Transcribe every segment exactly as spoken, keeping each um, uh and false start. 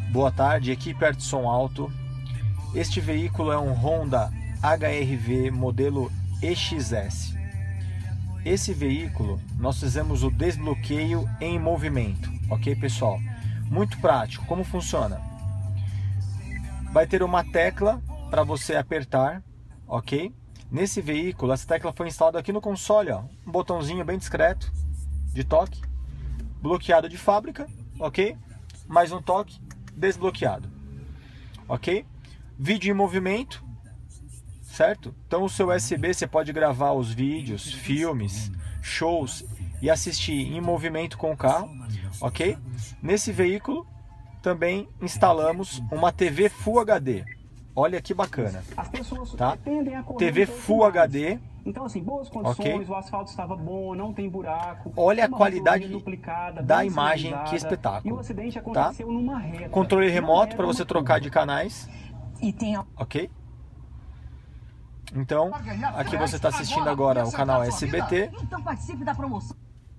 Boa tarde, equipe Arte Som Alto. Este veículo é um Honda H R V modelo E X S. Esse veículo nós fizemos o desbloqueio em movimento, ok pessoal? Muito prático. Como funciona? Vai ter uma tecla para você apertar, ok? Nesse veículo, essa tecla foi instalada aqui no console, ó, um botãozinho bem discreto de toque, bloqueado de fábrica, ok? Mais um toque, desbloqueado, ok? Vídeo em movimento, certo? Então o seu U S B você pode gravar os vídeos, filmes, shows e assistir em movimento com o carro, ok? Nesse veículo também instalamos uma T V Full H D. Olha que bacana, tá? T V Full H D. Então assim, boas condições, okay. O asfalto estava bom, não tem buraco. Olha a qualidade da imagem, que espetáculo. E o acidente aconteceu tá? numa reta. Controle remoto para você trocar de canais. E tem... Ok? Então, aqui você está assistindo agora o canal S B T. Então participe da promoção.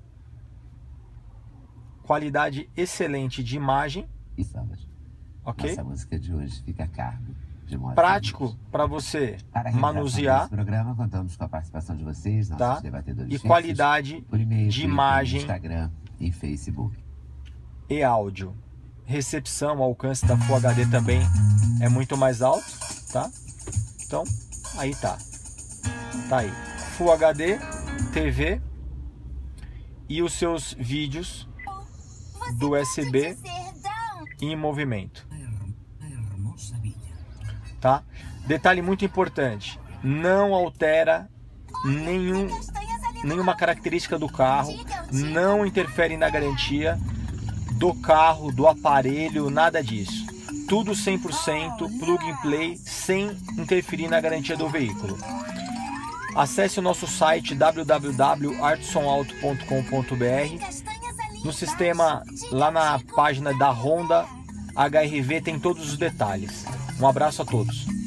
Qualidade excelente de imagem. Ok? Essa música de hoje fica a cargo. Prático para você manusear. Programa, contamos com a participação de vocês, tá? E qualidade de imagem, Instagram e Facebook. E áudio. Recepção, alcance da Full H D também é muito mais alto, tá? Então, aí tá. Tá aí. Full H D, T V e os seus vídeos do U S B em movimento. Tá? Detalhe muito importante, não altera nenhum, nenhuma característica do carro, não interfere na garantia do carro, do aparelho, nada disso. Tudo cem por cento plug and play, sem interferir na garantia do veículo. Acesse o nosso site w w w ponto arte som alto ponto com ponto b r. No sistema, lá na página da Honda H R V tem todos os detalhes. Um abraço a todos.